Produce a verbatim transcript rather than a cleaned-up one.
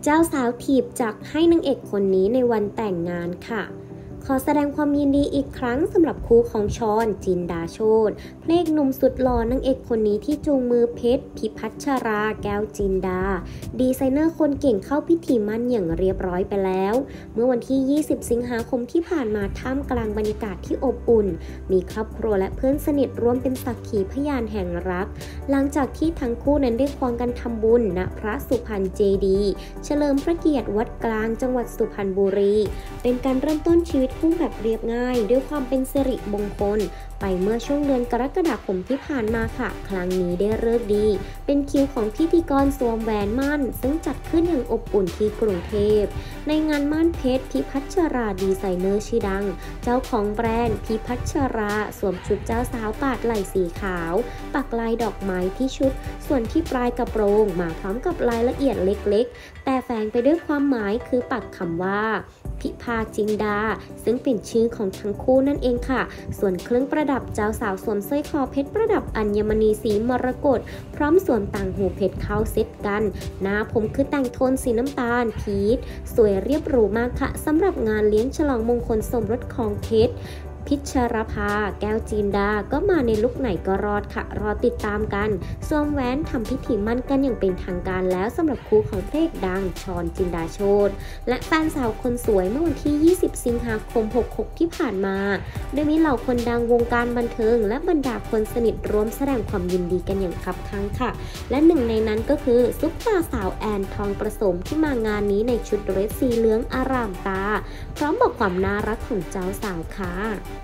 เจ้าสาวถีบจักรให้นางเอกคนนี้ในวันแต่งงานค่ะขอแสดงความยินดีอีกครั้งสำหรับคู่ของชอนจินดาโชติพระเอกหนุ่มสุดหล่อนางเอกคนนี้ที่จูงมือเพชรพิพัชราแก้วจินดาดีไซเนอร์คนเก่งเข้าพิธีมั่นอย่างเรียบร้อยไปแล้วเมื่อวันที่ยี่สิบสิงหาคมที่ผ่านมาท่ามกลางบรรยากาศที่อบอุ่นมีครอบครัวและเพื่อนสนิทร่วมเป็นสักขีพยานแห่งรักหลังจากที่ทั้งคู่นั้นได้ควงกันทำบุญณพระสุพรรณเจดีย์เฉลิมพระเกียรติวัดกลางจังหวัดสุพรรณบุรีเป็นการเริ่มต้นชีวิตคู่แบบเรียบง่ายด้วยความเป็นสิริมงคลไปเมื่อช่วงเดือนกรกฎาคมที่ผ่านมาค่ะครั้งนี้ได้ฤกษ์ดีเป็นคิวของพิธีกรสวมแหวนมั่นซึ่งจัดขึ้นอย่างอบอุ่นที่กรุงเทพในงานมั่นเพชรพิพัชราดีไซเนอร์ชื่อดังเจ้าของแบรนด์พิพัชราสวมชุดเจ้าสาวปาดไหล่สีขาวปักลายดอกไม้ที่ชุดส่วนที่ปลายกระโปรงมาพร้อมกับรายละเอียดเล็กๆแต่แฝงไปด้วยความหมายคือปักคำว่าพิพาจินดาซึ่งเป็นชื่อของทั้งคู่นั่นเองค่ะส่วนเครื่องประดับเจ้าสาวสวมสร้อยคอเพชรประดับอัญมณีสีมรกตพร้อมสวมต่างหูเพชรเข้าเซตกันหน้าผมคือแต่งโทนสีน้ำตาลพีชสวยเรียบหรูมากค่ะสำหรับงานเลี้ยงฉลองมงคลสมรสของเพชรพิชรภาแก้วจินดาก็มาในลุคไหนก็รอดค่ะรอติดตามกันสวมแหวนทำพิธีมั่นกันอย่างเป็นทางการแล้วสำหรับคู่ของพระเอกดังชอนจินดาโชติและแฟนสาวคนสวยเมื่อวันที่ยี่สิบสิงหาคมหกสิบหกที่ผ่านมาโดยมีเหล่าคนดังวงการบันเทิงและบรรดาคนสนิทร่วมแสดงความยินดีกันอย่างคับคั่งค่ะและหนึ่งในนั้นก็คือซุปตาสาวแอนทองประสมที่มางานนี้ในชุดเดรสสีเหลืองอร่ามตาพร้อมบอกความน่ารักของเจ้าสาวค่ะ